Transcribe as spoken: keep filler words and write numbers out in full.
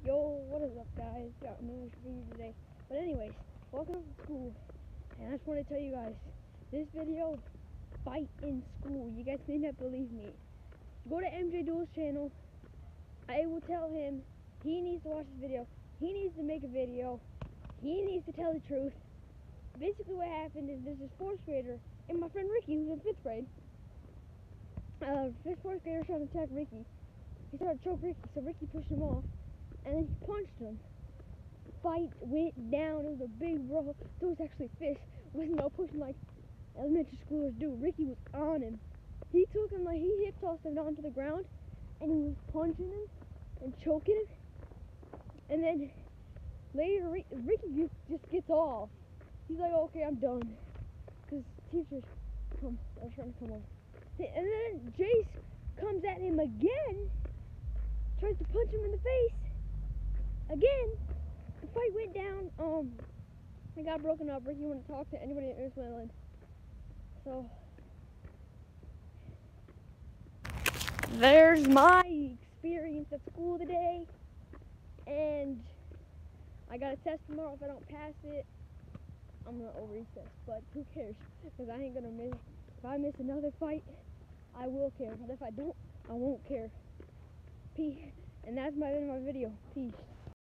Yo, what is up, guys? Got another video today. But anyways, welcome to school. And I just want to tell you guys, this video, fight in school. You guys may not believe me. Go to M J Duel's channel. I will tell him he needs to watch this video. He needs to make a video. He needs to tell the truth. Basically what happened is there's this fourth grader and my friend Ricky, who's in fifth grade. Uh, this fourth grader tried to attack Ricky. He tried to choke Ricky, so Ricky pushed him off. And then he punched him. Fight went down. It was a big brawl. There was actually fish. It wasn't no pushing like elementary schoolers do. Ricky was on him. He took him like he hip tossed him down to the ground, and he was punching him and choking him. And then later, Ricky just, just gets off. He's like, okay, I'm done. Cause teachers come, are trying to come on. And then Jace comes at him again, tries to punch him in the face. Again, the fight went down. Um, it got broken up. Ricky wouldn't talk to anybody at Earthland. So there's my experience at school today, and I got a test tomorrow. If I don't pass it, I'm gonna over-recess. But who cares? Because I ain't gonna miss. If I miss another fight, I will care. But if I don't, I won't care. Peace. And that's my end of my video. Peace.